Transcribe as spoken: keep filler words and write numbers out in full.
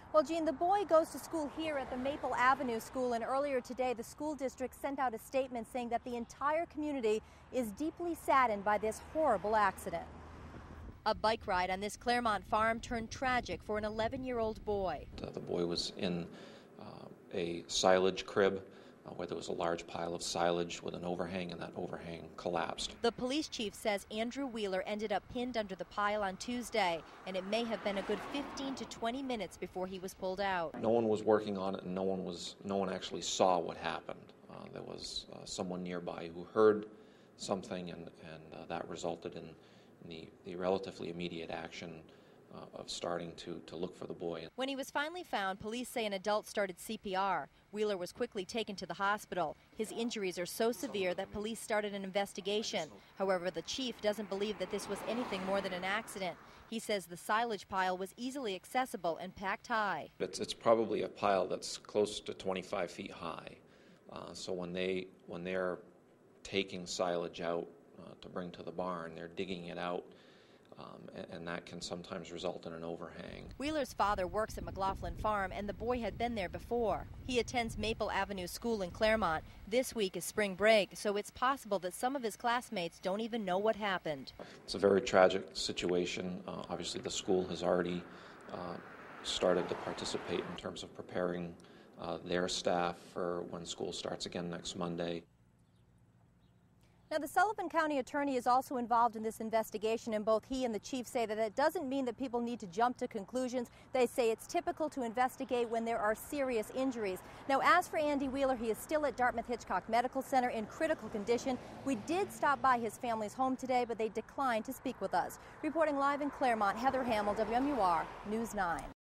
Well, Jean, the boy goes to school here at the Maple Avenue School, and earlier today the school district sent out a statement saying that the entire community is deeply saddened by this horrible accident. A bike ride on this Claremont farm turned tragic for an eleven-year-old boy. The, the boy was in uh, a silage crib uh, where there was a large pile of silage with an overhang, and that overhang collapsed. The police chief says Andrew Wheeler ended up pinned under the pile on Tuesday, and it may have been a good fifteen to twenty minutes before he was pulled out. No one was working on it, and no one was no one actually saw what happened. Uh, there was uh, someone nearby who heard something, and, and uh, that resulted in The, the relatively immediate action uh, of starting to, to look for the boy. When he was finally found, police say an adult started C P R. Wheeler was quickly taken to the hospital. His injuries are so severe that police started an investigation. However, the chief doesn't believe that this was anything more than an accident. He says the silage pile was easily accessible and packed high. It's, it's probably a pile that's close to twenty-five feet high. Uh, so when, they, when they're taking silage out Uh, to bring to the barn, they're digging it out, um, and, and that can sometimes result in an overhang. Wheeler's father works at McLaughlin Farm, and the boy had been there before. He attends Maple Avenue School in Claremont. This week is spring break, so it's possible that some of his classmates don't even know what happened. It's a very tragic situation. Uh, obviously, the school has already uh, started to participate in terms of preparing uh, their staff for when school starts again next Monday. Now, the Sullivan County attorney is also involved in this investigation, and both he and the chief say that it doesn't mean that people need to jump to conclusions. They say it's typical to investigate when there are serious injuries. Now, as for Andy Wheeler, he is still at Dartmouth-Hitchcock Medical Center in critical condition. We did stop by his family's home today, but they declined to speak with us. Reporting live in Claremont, Heather Hamill, W M U R News nine.